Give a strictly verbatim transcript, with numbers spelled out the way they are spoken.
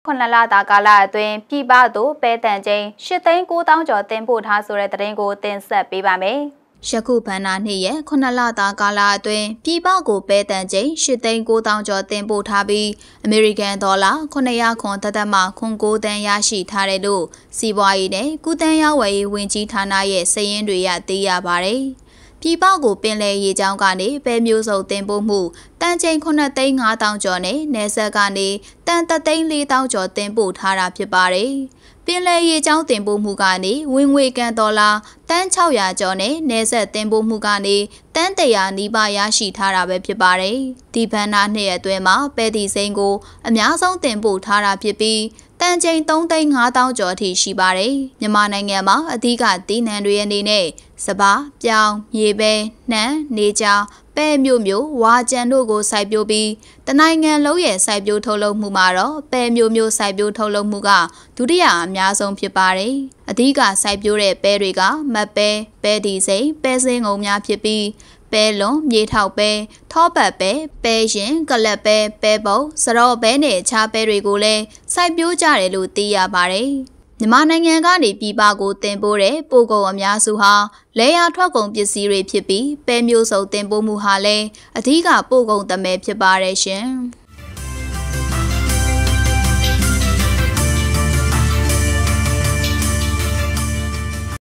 ခုနှစ်လတာကာလအတွင်းပြည်ပသို့ပဲတန်ချင်းရှစ်သိန်းကိုးသောင်းကျော်တင်ပို့ထားဆိုတဲ့သတင်းကိုတင်ဆက်ပေးပါမယ်။ယခုဘဏ္ဍာနှစ်ရဲ့ခုနှစ်လတာကာလအတွင်းပြည်ပကိုပဲတန်ချင်းရှစ်သိန်းကိုးသောင်းကျော်တင်ပို့ထားပြီးအမေရိကန်ဒေါ်လာခုနှစ်ရာခွန်သက်သက်မှခွန်ကိုးတန်းရရှိထားတယ်လို့စီးပွားရေးနဲ့ကုသန်းရောင်းဝယ်ရေးဝန်ကြီးဌာနရဲ့စာရင်းတွေရသိရပါတယ်။ပြည်ပကိုပင်လယ်ရေကြောင်းကနေပဲမျိုးစုံတင်ပို့မှုတန်ချိန်ခုနှစ်သိန်းငါးသောင်းကျော်နဲ့နယ်စပ်ကနေတန်တစ်သိန်းလေးသောင်းကျော်တင်ပို့ထားတာဖြစ်ပါတယ်။ပင်လယ်ရေကြောင်းတင်ပို့မှုကနေဝင်ငွေကန်ဒေါ်လာတန်၆ရာကျော်နဲ့နယ်စပ်တင်ပို့မှုကနေတန်တစ်ရာနီးပါးရရှိထားတာပဲဖြစ်ပါတယ်။ဒီဘဏ္ဍာနှစ်အတွင်းမှာပဲတီစိမ်းကိုအများဆုံးတင်ပို့ထားတာဖြစ်ပြီးတန်ချိန်သုံးသိန်းငါးသောင်းကျော်အထိရှိပါတယ်။မြန်မာနိုင်ငံမှာအဓိကတည်နှံတွေအနေနဲ့စပါးပြောင်းမြေပဲနှံနေကြောင်ပဲမျိုးမျိုးဝါကြံတို့ကိုစိုက်ပျိုးပြီးတနိုင်ငံလုံးရဲ့စိုက်ပျိုးထုတ်လုပ်မှုမှာတော့ပဲမျိုးမျိုးစိုက်ပျိုးထုတ်လုပ်မှုကဒုတိယအများဆုံးဖြစ်ပါတယ်။အဓိကစိုက်ပျိုးတဲ့ပဲတွေကမတ်ပဲပဲဒီစိမ်းပဲစင်းငုံများဖြစ်ပြီးပဲလွန်မြေထောက်ပဲထောပတ်ပဲပဲရင်ကလပ်ပဲပဲပုံစရော့ပဲနဲ့အခြားပဲတွေကိုလည်းစိုက်ပျိုးကြတယ်လို့သိရပါတယ်။မြန်မာနိုင်ငံကနေပြည်ပကိုတင်ပို့တဲ့ပို့ကုန်အများစုဟာလဲရထွက်ကုန်ပစ္စည်းတွေဖြစ်ပြီးပဲမျိုးစုံတင်ပို့မှုဟာလည်းအဓိကပို့ကုန်သမဲဖြစ်ပါတယ်ရှင်။